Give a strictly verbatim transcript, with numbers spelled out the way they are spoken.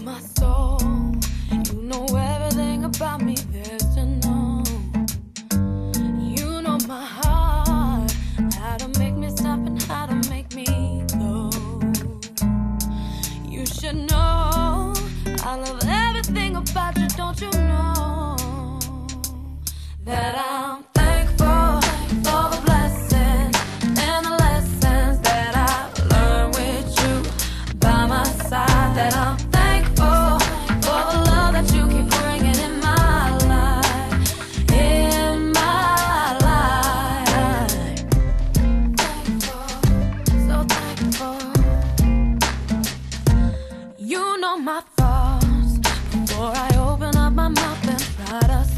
my soul. You know everything about me there's to know. You know my heart, how to make me stop and how to make me go. You should know I love everything about you, don't you know that I'm thankful for the blessings and the lessons that I learned with you by my side. That I'm thankful for the love that you keep bringing in my life, in my life. Thankful, so thankful. You know my thoughts before I open up my mouth and try to